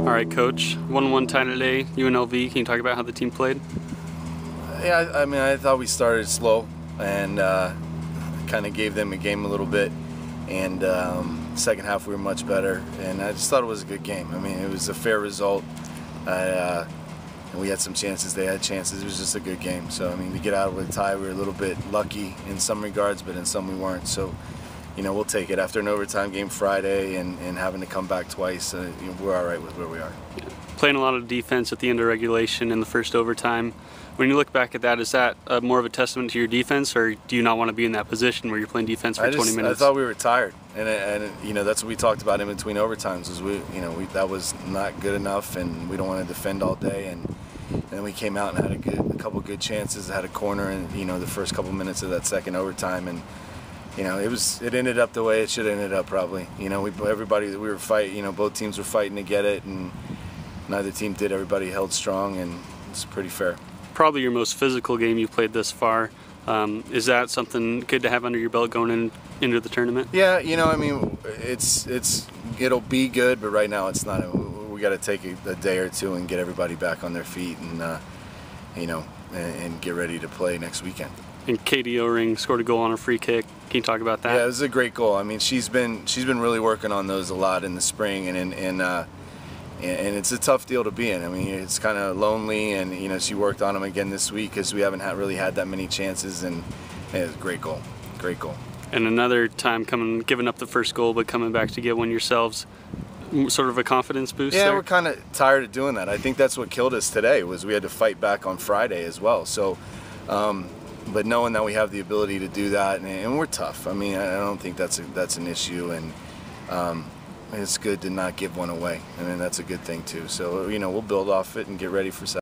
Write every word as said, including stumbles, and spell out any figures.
All right, Coach. one one tie today, U N L V. Can you talk about how the team played? Yeah, I, I mean, I thought we started slow and uh, kind of gave them a game a little bit. And um, second half we were much better. And I just thought it was a good game. I mean, it was a fair result. I, uh, and we had some chances. They had chances. It was just a good game. So, I mean, to get out with a tie, we were a little bit lucky in some regards, but in some we weren't. So, you know, we'll take it. After an overtime game Friday and, and having to come back twice, uh, you know, we're all right with where we are. Yeah. Playing a lot of defense at the end of regulation in the first overtime. When you look back at that, is that uh, more of a testament to your defense, or do you not want to be in that position where you're playing defense for I just, twenty minutes? I thought we were tired, and, and you know that's what we talked about in between overtimes. Was we, you know, we, that was not good enough, and we don't want to defend all day. And, and then we came out and had a good, a couple good chances, had a corner, and you know the first couple minutes of that second overtime, and you know it was it ended up the way it should have ended up probably. You know, we everybody we were fighting. You know, both teams were fighting to get it, and neither team did. Everybody held strong, and it's pretty fair. Probably your most physical game you've played this far. Um, is that something good to have under your belt going in, into the tournament? Yeah, you know, I mean, it's it's it'll be good, but right now it's not. We got to take a, a day or two and get everybody back on their feet, and uh, you know, and, and get ready to play next weekend. And Katie O-Ring scored a goal on a free kick. Can you talk about that? Yeah, it was a great goal. I mean, she's been she's been really working on those a lot in the spring, and and. and uh, And it's a tough deal to be in. I mean, it's kind of lonely, and you know, she worked on them again this week because we haven't had, really had that many chances. And, and it was a great goal, great goal. And another time coming, giving up the first goal, but coming back to get one yourselves, sort of a confidence boost. Yeah, there? We're kind of tired of doing that. I think that's what killed us today. Was we had to fight back on Friday as well. So, um, but knowing that we have the ability to do that, and, and we're tough. I mean, I don't think that's a, that's an issue. And. Um, It's good to not give one away. I mean, that's a good thing too. So, you know, we'll build off it and get ready for Saturday.